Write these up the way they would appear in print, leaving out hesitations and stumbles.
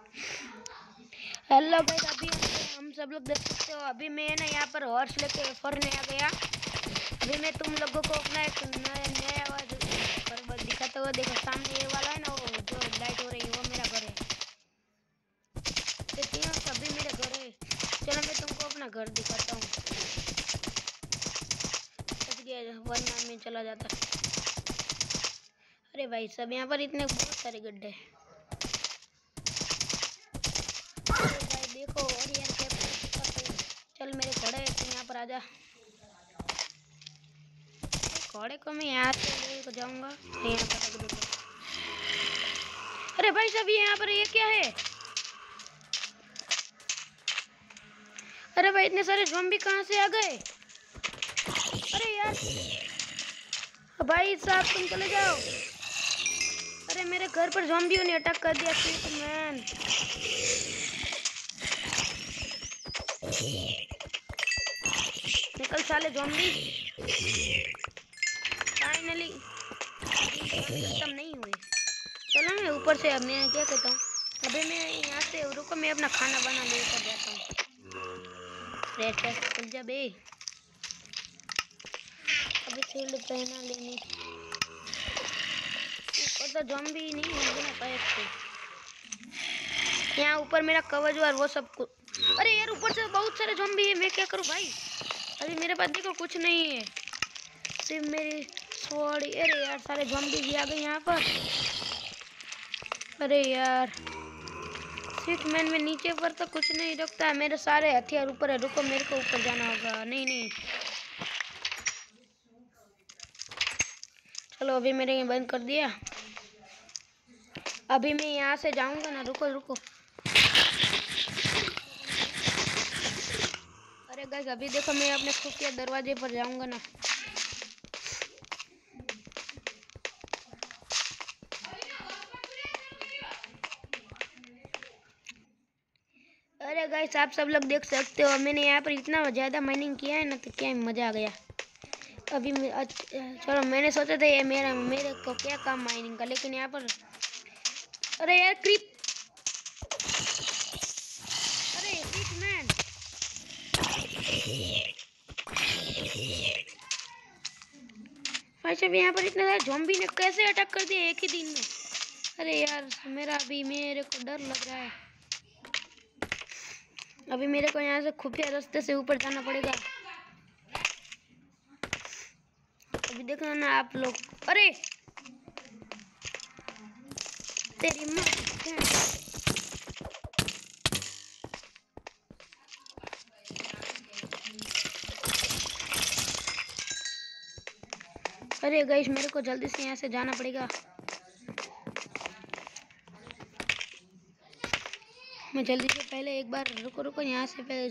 Hello guys, अभी हम सब लोग देख सकते हो। अभी मैं ना यहाँ पर हॉर्स लेके एफर नया गया। अभी मैं तुम लोगों को अपना एक नया घर दिखाता हुआ। देखो सामने ये वाला है ना, वो जो लाइट हो रही है वो मेरा घर है। देखिए सभी मेरे घर है। चलो मैं तुमको अपना घर दिखाता हूँ। वरना मैं चला जाता। अरे भाई सब यहाँ पर इतने बहुत सारे गड्ढे। भाई देखो और यार क्या चल मेरे घोड़े तुम यहाँ पर आजा। घोड़े को मैं यहाँ से लेकर जाऊंगा, यहाँ पर रख दूंगा। अरे भाई सब यहाँ पर ये क्या है? अरे भाई इतने सारे ज़ॉम्बी कहाँ से आ गए? अरे यार भाई साहब तुम चले जाओ। अरे मेरे घर पर ज़ॉम्बियों ने अटैक कर दिया। मैन निकल साले ज़ॉम्बी। फाइनली खत्म नहीं हुए। चलो मैं ऊपर से, अब मैं क्या कहता हूँ, अभी मैं यहाँ से रुको, मैं अपना खाना बना लेकर जाता हूँ। रेड खुल जा बे। अभी शील्ड पहना लेनी। ऊपर तो ज़ॉम्बी नहीं है बिना पाइप से। यहाँ ऊपर मेरा कवच और वो सब कुछ। अरे यार ऊपर से बहुत सारे ज़ॉम्बी है, मैं क्या करूँ भाई? अभी मेरे पास देखो कुछ नहीं है, सिर्फ मेरी स्वॉर्ड। अरे यार सारे ज़ॉम्बी भी आ गए यहाँ पर। अरे यार सीट मैन में नीचे पर तो कुछ नहीं रखता है, मेरे सारे हथियार ऊपर है। रुको मेरे को ऊपर जाना होगा। नहीं नहीं चलो अभी मैंने ये बंद कर दिया। अभी मैं यहाँ से जाऊंगा ना। रुको रुको। अरे गाइस अभी देखो मैं अपने खुफिया दरवाजे पर जाऊंगा ना। अरे गाइस आप सब लोग देख सकते हो, मैंने यहाँ पर इतना ज़्यादा माइनिंग किया है ना तो क्या मज़ा आ गया। अभी चलो मैंने सोचा था ये मेरे को क्या काम माइनिंग का, लेकिन यहाँ पर अरे यार क्रीप। अरे मैन भाई साहब यहाँ पर इतने सारे ज़ॉम्बी ने कैसे अटैक कर दिया एक ही दिन में? अरे यार मेरे को डर लग रहा है। अभी मेरे को यहाँ से खुफिया रास्ते से ऊपर जाना पड़ेगा। अभी देखो ना आप लोग। अरे तेरी माँ। अरे गाइस मेरे को जल्दी से यहाँ से जाना पड़ेगा। मैं जल्दी से पहले एक बार रुको रुको यहाँ से पहले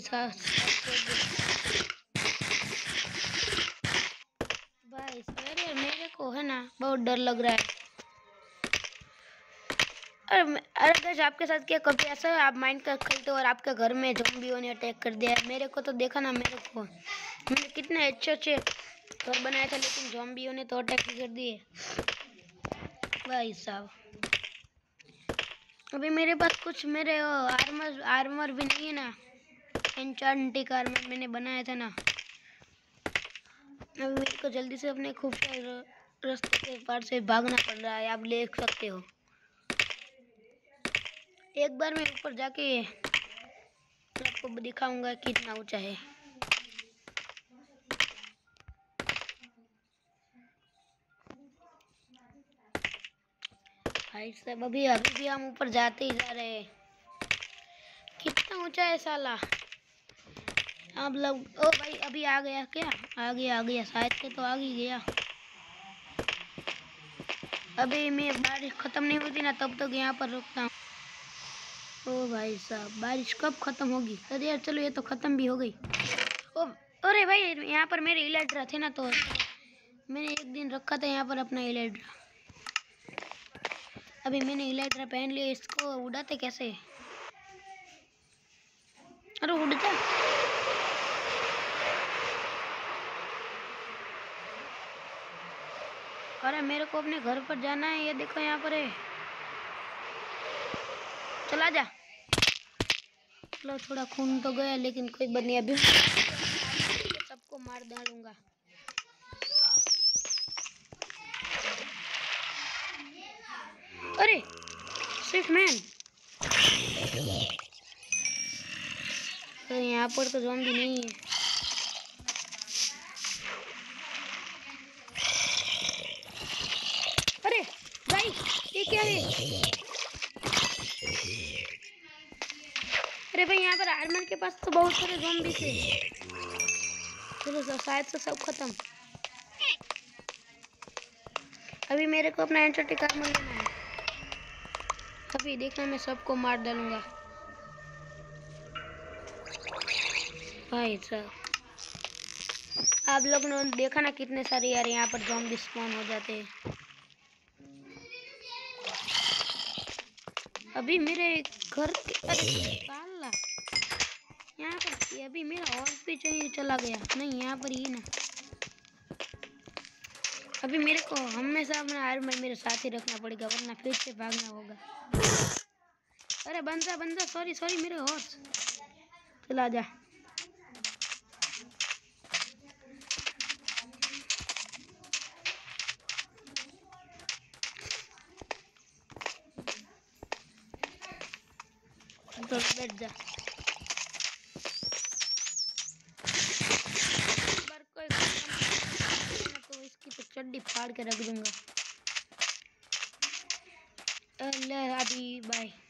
भाई अरे मेरे को है ना बहुत डर लग रहा है। अरे गाइस आपके साथ क्या कभी ऐसा है आप माइंड कर खेलते हो और आपके घर में ज़ॉम्बियों ने अटैक कर दिया? मेरे को तो देखा ना, मैंने कितने अच्छे अच्छे घर बनाया था, लेकिन ज़ॉम्बियों ने तो अटैक कर दिए भाई साहब। अभी मेरे पास कुछ मेरे आर्मर भी नहीं है ना। एन्चेंटिक आर्मर मैंने बनाया था ना। अभी मेरे को जल्दी से अपने खुफिया रास्ते के पार से भागना पड़ रहा है, आप देख सकते हो। एक बार मैं ऊपर जाके आपको दिखाऊंगा कितना ऊंचा है। भाई साहब अभी भी हम ऊपर जाते ही जा रहे हैं। कितना ऊंचा है साला। अब लोग ओ भाई अभी आ गया क्या? आ गया शायद से तो आ ही गया। अभी मैं बारिश खत्म नहीं होती ना तब तक यहाँ पर रुकता हूँ। ओ भाई साहब बारिश कब खत्म होगी? अरे यार चलो ये तो खत्म भी हो गई। ओ अरे भाई यहाँ पर मेरे इलेक्ट्रा थे ना, तो मैंने एक दिन रखा था यहाँ पर अपना इलेक्ट्रा। अभी मैंने इलेक्ट्रा पहन लिया, इसको उड़ाते कैसे? अरे उड़ जा। अरे मेरे को अपने घर पर जाना है, ये देखो यहाँ पर है। चला जा। चलो थोड़ा खून तो गया, लेकिन कोई बात नहीं, अभी सबको मार डालूंगा। अरे सिर्फ मैन, यहाँ पर तो ज़ॉम्बी नहीं है। अरे भाई ये क्या है? अरे भाई यहाँ पर आर्मन के पास तो बहुत सारे ज़ॉम्बी थे। चलो शायद से सब खत्म। अभी मेरे को अपना एंटरटेक आर्मर लेना है। अभी देखना, मैं सबको मार डालूंगा भाई साहब। आप लोग ने देखा ना कितने सारे यार यहाँ पर ज़ॉम्बी स्पॉन हो जाते हैं। अभी मेरे घर के काला यहाँ पर अभी मेरा और भी चाहिए चला गया। नहीं यहाँ पर ही ना। अभी मेरे को हमेशा अपना आर्मर मेरे साथ ही रखना पड़ेगा, वरना फिर से भागना होगा। अरे बंदा सॉरी मेरे हॉर्स, चला जा। तो बैठ जा। बार कोई तो इसकी तो चड्डी फाड़ के रख दूंगा। अल्लाह अभी बाय।